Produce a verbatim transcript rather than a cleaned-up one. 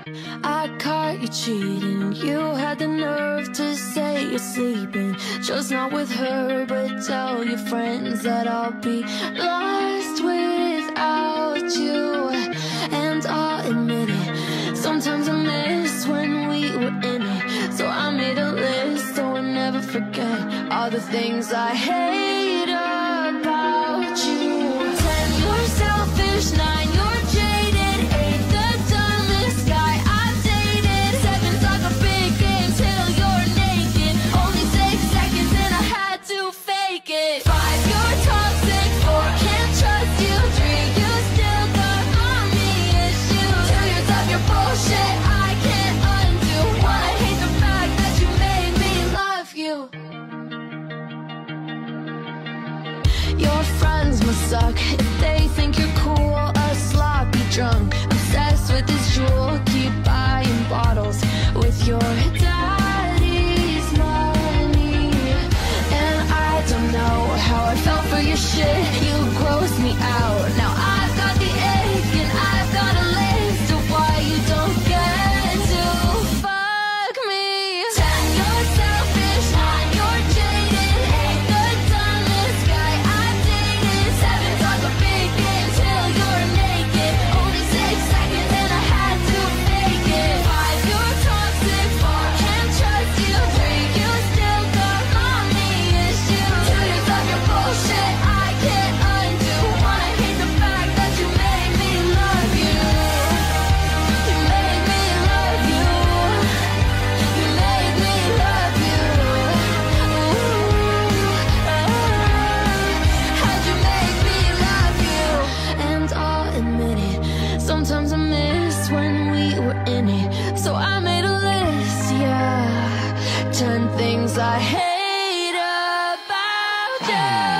I caught you cheating. You had the nerve to say you're sleeping, just not with her, but tell your friends that I'll be lost without you. And I'll admit it, sometimes I miss when we were in it. So I made a list so I never forget all the things I hate about you. Ten, you're selfish. Nine, you're jaded. Eight, the dumbest guy I've dated. Seven, talk a big game till you're naked. Only six seconds and I had to fake it. Five, you're toxic. Four, can't trust you. Three, you still got mommy issues. Two years of your bullshit I can't undo. One, I hate the fact that you made me love you. Your friends must suck if they think you're cool. A sloppy drunk, obsessed with this Juul. Keep buying bottles with your daddy's money. And I don't know how I felt for your shit. You grossed me out. Now I've got the ache and I've got a list of why you don't get to fuck me. Ten, you're selfish. Nine, you're jaded. Eight, the dumbest guy I've dated. Seven, talk a big game till you're naked. Only six seconds and I had to fake it. Five, you're toxic. Four, can't trust you. Three, you still got mommy issues. Two years of your bullshit I can't undo. One, I hate the fact that you made me love you. You made me love you. You made me love you. Ooh, ah. How'd you make me love you? And I'll admit it, sometimes I miss when we were in it. So I made a list, yeah. Ten things I hate about you.